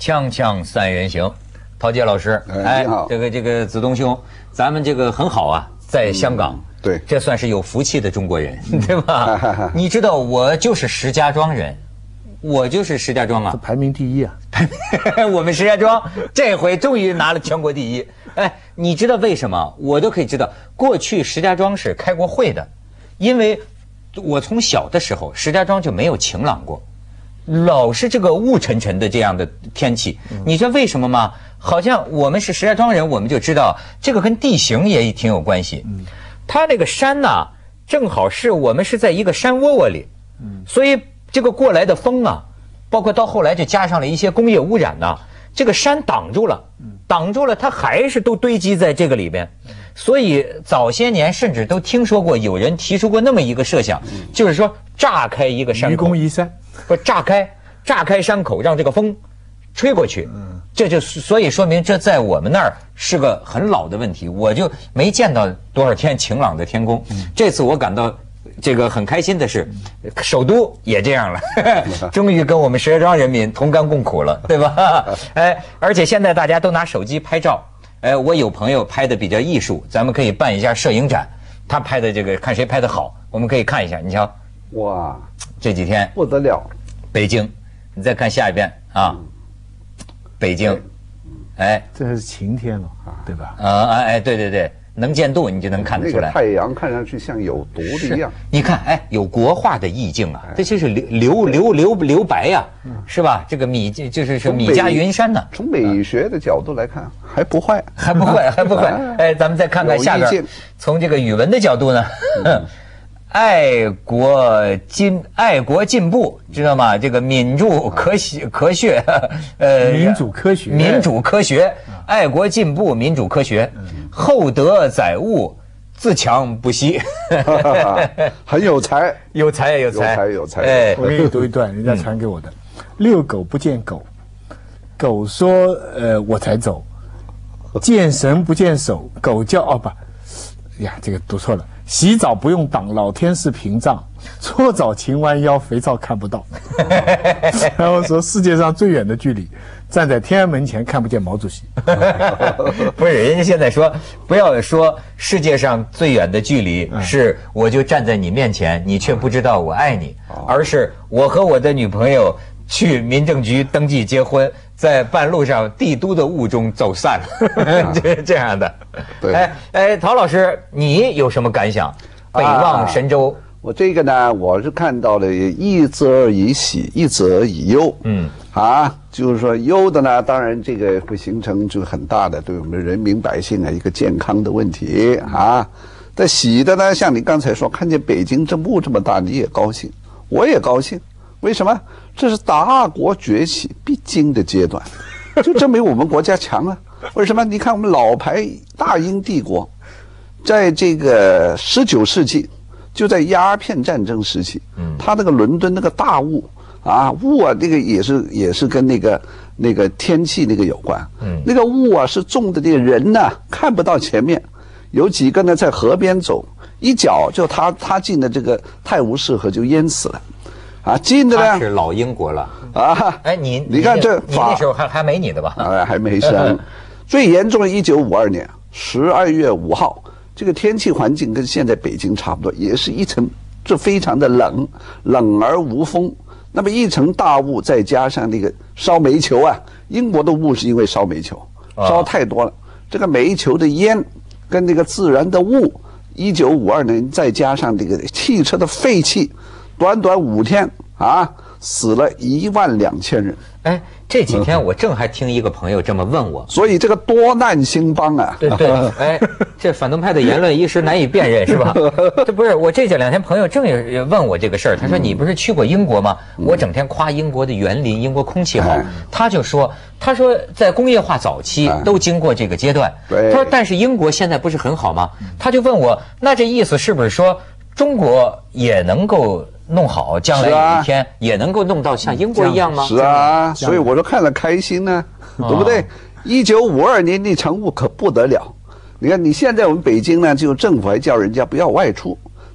锵锵三人行，陶杰老师， 哎，你好， 这个子东兄，咱们这个很好啊，在香港， 对， 这算是有福气的中国人，对吧？你知道我就是石家庄人，我就是石家庄啊， 排名第一啊， 我们石家庄这回终于拿了全国第一。哎，你知道为什么？我都可以知道，过去石家庄是开过会的，因为我从小的时候，石家庄就没有晴朗过。老是这个雾沉沉的这样的天气，你知道为什么吗？好像我们是石家庄人，我们就知道这个跟地形也挺有关系。它那个山呐，正好是我们是在一个山窝窝里，所以这个过来的风啊，包括到后来就加上了一些工业污染呐，这个山挡住了，它还是都堆积在这个里边。所以早些年甚至都听说过有人提出过那么一个设想，就是说炸开一个山口， 愚公移山。 不炸开山口，让这个风吹过去，这就所以说明这在我们那儿是个很老的问题，我就没见到多少天晴朗的天空。这次我感到这个很开心的是，首都也这样了，终于跟我们石家庄人民同甘共苦了，对吧？哎，而且现在大家都拿手机拍照，哎，我有朋友拍的比较艺术，咱们可以办一下摄影展，他拍的这个看谁拍的好，我们可以看一下，你瞧。 哇， 这几天不得了！ 北京，你再看下一遍啊，北京，哎， 这是晴天了，对吧？ 哎，对，能见度你就能看得出来。 那个太阳看上去像有毒的一样。 你看，哎，有国画的意境啊，这就是留白呀，是吧？这个就是米家云山呢。 从美学的角度来看，还不坏， 还不坏。哎，咱们再看看下边，从这个语文的角度呢。爱国进步，知道吗？这个民主科学，民主科学，爱国进步，民主科学，厚德载物，自强不息， 很有才， 有才。 哎，我给你读一段，人家传给我的：遛狗不见狗，狗说我才走；见神不见手，狗叫呀，这个读错了。洗澡不用挡，老天是屏障；搓澡勤弯腰，肥皂看不到。然后说世界上最远的距离，站在天安门前看不见毛主席。 不是，人家现在说不要说世界上最远的距离是我就站在你面前，你却不知道我爱你，而是我和我的女朋友去民政局登记结婚，在半路上帝都的雾中走散了，这样的。 对， 哎，陶老师，你有什么感想？北望神州， 我这个呢，我是看到了一则以喜，一则以忧。就是说忧的呢，当然这个会形成就很大的对我们人民百姓一个健康的问题啊。但喜的呢，像你刚才说，看见北京这雾这么大，你也高兴，我也高兴。为什么？这是大国崛起必经的阶段，就证明我们国家强啊。为什么？你看我们老牌大英帝国，在这个19世纪，就在鸦片战争时期，他那个伦敦那个大雾那个也是跟那个天气那个有关。那个雾是重的，这个人呢看不到前面，有几个呢在河边走，一脚就他进了这个泰晤士河就淹死了。近的呢？ 他是老英国了哎，你看这你那时候还没你的吧？ 还没生。最严重的1952年12月5号，这个天气环境跟现在北京差不多，也是一层，这非常的冷而无风。那么一层大雾，再加上那个烧煤球英国的雾是因为烧煤球，烧太多了。这个煤球的烟跟那个自然的雾，1952年再加上这个汽车的废气。短5天死了12000人。 哎，这几天我正还听一个朋友这么问我， 所以这个多难兴邦对，哎，这反动派的言论一时难以辨认，是吧？这不是我这2天朋友正也问我这个事儿，他说你不是去过英国吗？我整天夸英国的园林，英国空气好，他说在工业化早期都经过这个阶段，他说但是英国现在不是很好吗？他就问我，那这意思是不是说中国也能够弄好，将来有一天也能够弄到像英国一样吗？ 是啊，所以我说看了开心呢，对不对？1952年那成雾可不得了。你看你现在我们北京呢，就政府还叫人家不要外出，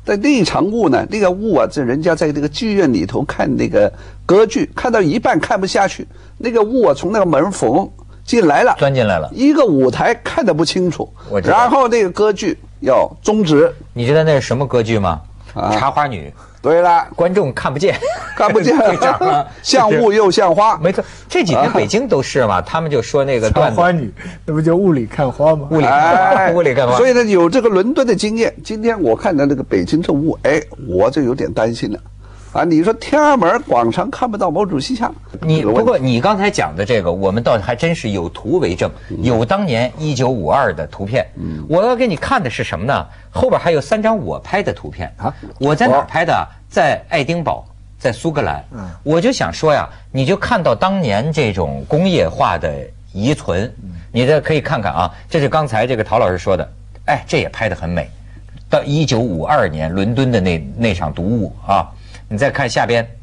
在那一场雾呢，那个雾啊，这人家在这个剧院里头看那个歌剧，看到一半看不下去，那个雾啊从那个门缝进来了， 钻进来了， 一个舞台看得不清楚， 我知道。 然后那个歌剧要终止。 你知道那是什么歌剧吗？茶花女。 对了， 观众看不见， 看不见，像雾又像花。 没错，这几天北京都是嘛，他们就说那个段子。 茶花女，那不叫雾里看花吗？ 雾里看花，雾里看花。 所以呢，有这个伦敦的经验。今天我看到那个北京这雾，哎，我就有点担心了。啊，你说天安门广场看不到毛主席像， 不过你刚才讲的这个，我们倒还真是有图为证，有当年1952的图片。我要给你看的是什么呢？后边还有3张我拍的图片啊。我在哪儿拍的？在爱丁堡，在苏格兰。我就想说呀，你就看到当年这种工业化的遗存，你这可以看看啊。这是刚才这个陶老师说的，哎，这也拍得很美。到1952年伦敦的那场毒雾啊。你再看下边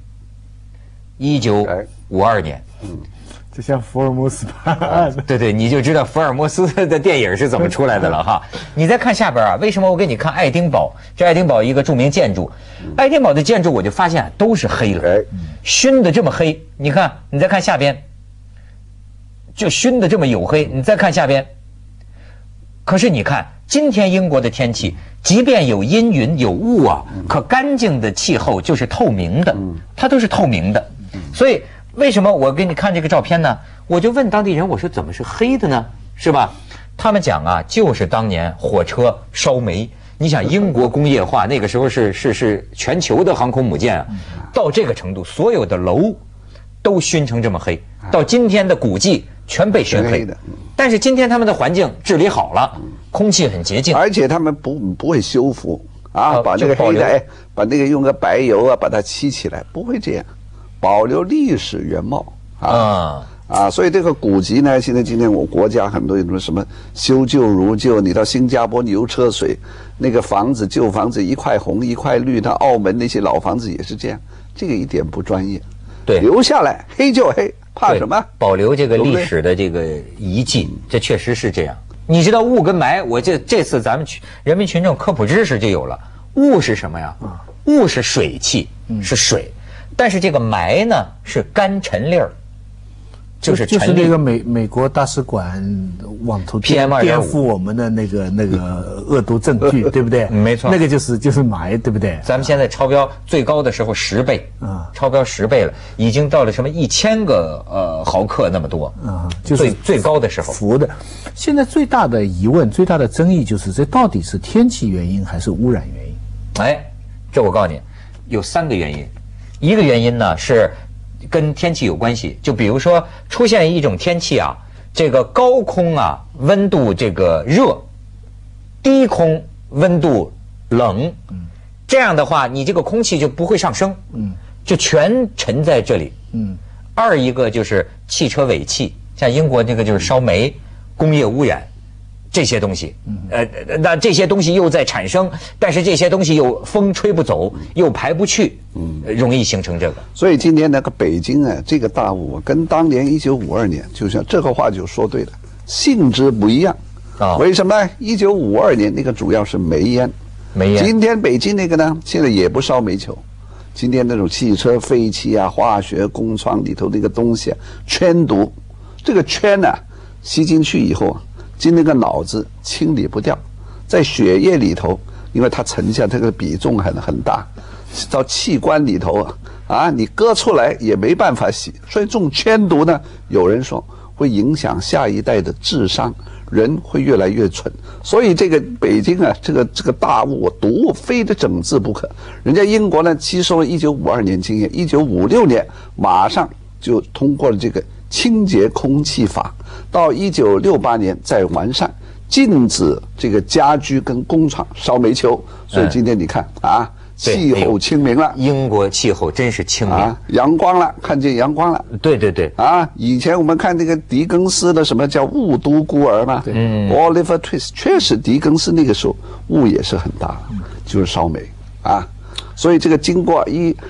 ，1952年， 就像福尔摩斯办案。 对，你就知道福尔摩斯的电影是怎么出来的了哈。你再看下边啊，为什么我给你看爱丁堡？这爱丁堡一个著名建筑，爱丁堡的建筑我就发现都是黑了，熏的这么黑。你看，你再看下边，就熏的这么黝黑。你再看下边，可是你看今天英国的天气。即便有阴云有雾啊，可干净的气候就是透明的，它都是透明的。所以为什么我给你看这个照片呢？我就问当地人，我说怎么是黑的呢？是吧？他们讲啊，就是当年火车烧煤。你想英国工业化那个时候是全球的航空母舰啊，到这个程度，所有的楼都熏成这么黑，到今天的古迹全被熏黑的。但是今天他们的环境治理好了，空气很洁净， 而且他们不会修复啊，把那个黑的把那个用个白油啊把它漆起来，不会这样，保留历史原貌啊。所以这个古籍呢，现在今天我国家很多有什么修旧如旧，你到新加坡牛车水，那个房子旧房子一块红一块绿，到澳门那些老房子也是这样，这个一点不专业。对，留下来黑就黑。怕什么？ 保留这个历史的这个遗迹，这确实是这样。你知道雾跟霾，我这次咱们人民群众科普知识就有了。雾是什么呀？雾是水汽，是水，但是这个霾呢是干尘粒儿， 就是那个美国大使馆网头颠覆我们的那个恶毒证据，对不对？ 没错， 那个就是霾，对不对？ 咱们现在超标最高的时候10倍超标10倍了，已经到了什么1000个毫克那么多就是最高的时候。 服的。现在最大的疑问、最大的争议就是这到底是天气原因还是污染原因？ 哎，这我告诉你，有3个原因。一个原因呢是跟天气有关系，就比如说出现一种天气啊，这个高空啊温度这个热，低空温度冷，这样的话你这个空气就不会上升，就全沉在这里。二一个就是汽车尾气，像英国这个就是烧煤、工业污染这些东西，那这些东西又在产生，但是这些东西又风吹不走，又排不去，容易形成这个。 所以今天那个北京啊，这个大雾跟当年1952年，就像这个话就说对了，性质不一样啊。为什么？1952年那个主要是煤烟，今天北京那个呢，现在也不烧煤球。今天那种汽车废气啊、化学工厂里头那个东西啊，圈毒，这个圈呢吸进去以后啊，进那个脑子清理不掉，在血液里头，因为它沉下这个比重很大，到器官里头啊，你割出来也没办法洗，所以这种圈毒呢，有人说会影响下一代的智商，人会越来越蠢。所以这个北京啊，这个大雾毒雾非得整治不可。人家英国呢吸收了1952年经验，1956年马上就通过了这个清洁空气法，到1968年再完善，禁止这个家居跟工厂烧煤球。所以今天你看啊，气候清明了， 英国气候真是清明， 阳光了，看见阳光了。 对以前我们看那个狄更斯的什么叫雾都孤儿嘛，Oliver Twist， 确实狄更斯那个时候雾也是很大，就是烧煤啊。所以这个经过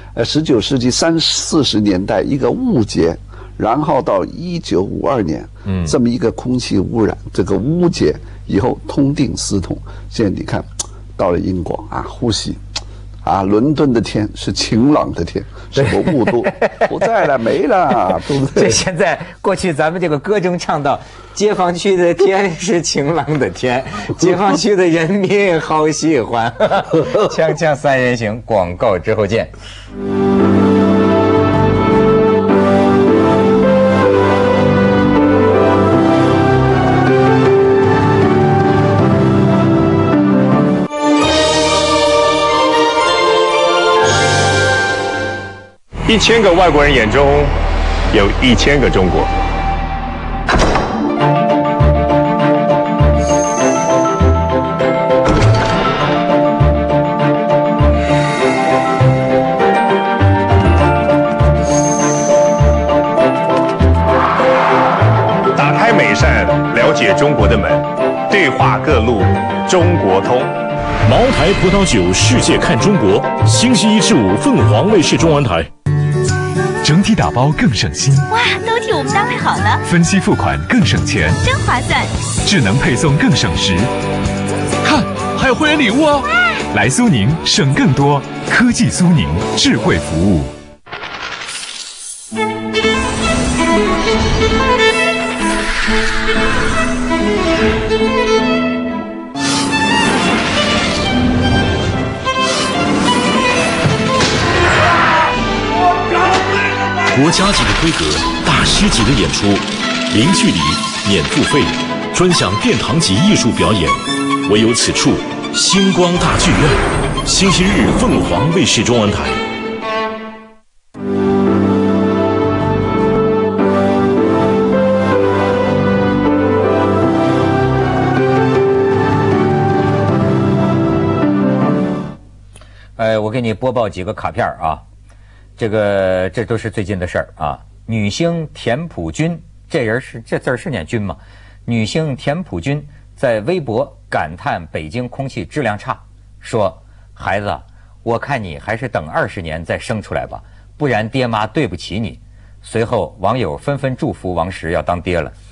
19世纪30、40年代一个雾结，然后到1952年，这么一个空气污染，这个污结以后痛定思痛，现在你看到了英国啊，呼吸啊，伦敦的天是晴朗的天，什么雾都不在了，没了，对不对？ 这现在过去咱们这个歌中唱到，解放区的天是晴朗的天，解放区的人民好喜欢。锵锵三人行，广告之后见。 1000个外国人眼中有1000个中国。打开每扇了解中国的门，对话各路中国通。 茅台葡萄酒世界看中国，星期1至5凤凰卫视中文台。 整体打包更省心， 哇，都替我们单位好了， 分期付款更省钱， 真划算， 智能配送更省时。看，还有会员礼物哦！来苏宁省更多，科技苏宁，智慧服务。 国家级的规格，大师级的演出，零距离，免付费，专享殿堂级艺术表演，唯有此处，星光大剧院。星期日，凤凰卫视中文台。 我给你播报几个卡片啊。这都是最近的事儿啊。女星田朴珺，这字儿是念君吗？女星田朴珺在微博感叹北京空气质量差，说：“孩子，我看你还是等20年再生出来吧，不然爹妈对不起你。”随后网友纷纷祝福王石要当爹了。